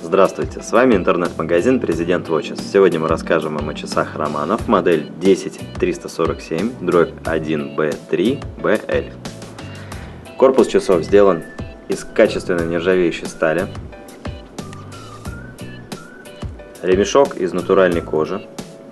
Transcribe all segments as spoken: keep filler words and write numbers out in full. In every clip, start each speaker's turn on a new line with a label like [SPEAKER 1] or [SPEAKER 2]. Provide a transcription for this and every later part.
[SPEAKER 1] Здравствуйте, с вами интернет-магазин Президент Watches. Сегодня мы расскажем вам о часах Романов, модель десять триста сорок семь, дробь один бэ три бэ эль. Корпус часов сделан из качественной нержавеющей стали. Ремешок из натуральной кожи.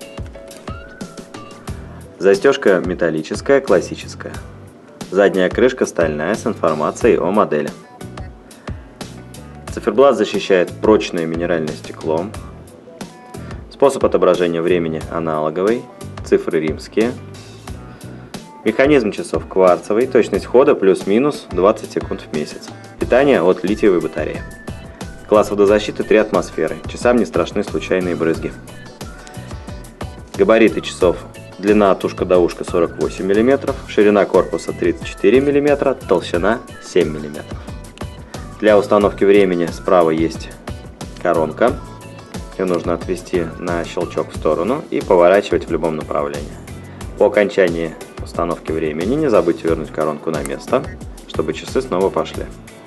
[SPEAKER 1] Застежка металлическая, классическая. Задняя крышка стальная с информацией о модели. Циферблат защищает прочное минеральное стекло. Способ отображения времени аналоговый, цифры римские. Механизм часов кварцевый, точность хода плюс-минус двадцать секунд в месяц. Питание от литиевой батареи. Класс водозащиты три атмосферы, часам не страшны случайные брызги. Габариты часов: длина от ушка до ушка сорок восемь миллиметров, ширина корпуса тридцать четыре миллиметра, толщина семь миллиметров. Для установки времени справа есть коронка. Ее нужно отвести на щелчок в сторону и поворачивать в любом направлении. По окончании установки времени не забудьте вернуть коронку на место, чтобы часы снова пошли.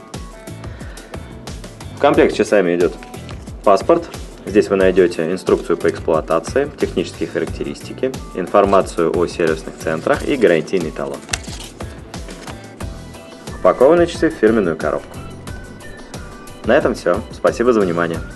[SPEAKER 1] В комплект с часами идет паспорт. Здесь вы найдете инструкцию по эксплуатации, технические характеристики, информацию о сервисных центрах и гарантийный талон. Упакованы часы в фирменную коробку. На этом все. Спасибо за внимание.